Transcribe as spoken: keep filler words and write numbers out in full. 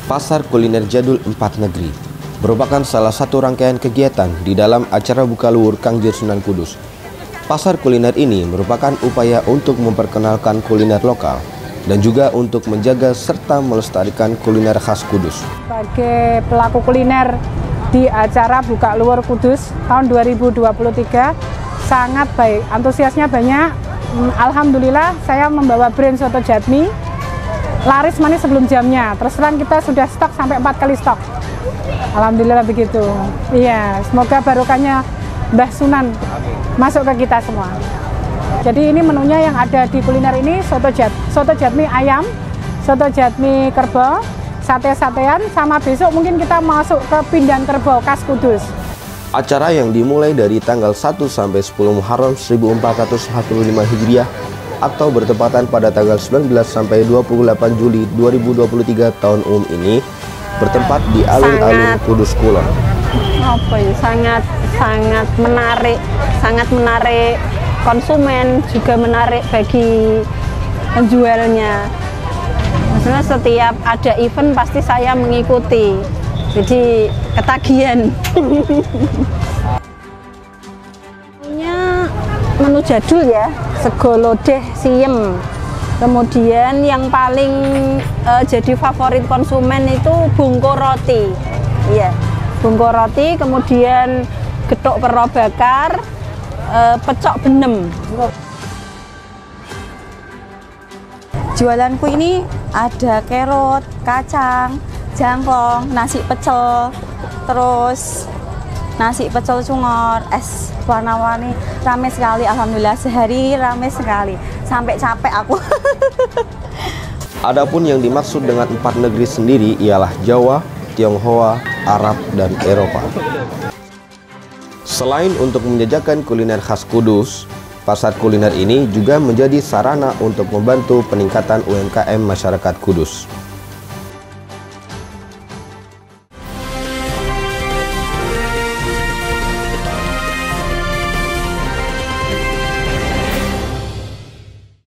Pasar Kuliner Jadul Empat Negeri merupakan salah satu rangkaian kegiatan di dalam acara Buka Luhur Kangjir Sunan Kudus. Pasar kuliner ini merupakan upaya untuk memperkenalkan kuliner lokal dan juga untuk menjaga serta melestarikan kuliner khas Kudus. Sebagai pelaku kuliner di acara Buka Luhur Kudus tahun dua ribu dua puluh tiga, sangat baik, antusiasnya banyak. Alhamdulillah saya membawa brand soto Jatmi laris manis sebelum jamnya. Terus terang kita sudah stok sampai empat kali stok. Alhamdulillah begitu. Iya, semoga barokahnya Mbah Sunan masuk ke kita semua. Jadi ini menunya yang ada di kuliner ini soto jat, soto Jatmi ayam, soto Jatmi kerbau, sate-satean, sama besok mungkin kita masuk ke pindang kerbau khas Kudus. Acara yang dimulai dari tanggal satu sampai sepuluh Muharram seribu empat ratus empat puluh lima Hijriah atau bertepatan pada tanggal sembilan belas sampai dua puluh delapan Juli dua ribu dua puluh tiga tahun umum ini bertempat di alun-alun Kudus Kulon. Apa ya, sangat sangat menarik, sangat menarik konsumen, juga menarik bagi penjualnya. Maksudnya setiap ada event pasti saya mengikuti, jadi ketagihan. Menu jadul ya, sego lodeh siem. Kemudian yang paling uh, jadi favorit konsumen itu bungko roti. Iya, bungko roti, kemudian getuk pero bakar, uh, pecok benem. Jualanku ini ada carrot, kacang, jangkong, nasi pecel, terus nasi pecel cungor, es warna-warni, rame sekali. Alhamdulillah sehari rame sekali, sampai capek aku. Adapun yang dimaksud dengan empat negeri sendiri ialah Jawa, Tionghoa, Arab, dan Eropa. Selain untuk menjajakan kuliner khas Kudus, pasar kuliner ini juga menjadi sarana untuk membantu peningkatan U M K M masyarakat Kudus.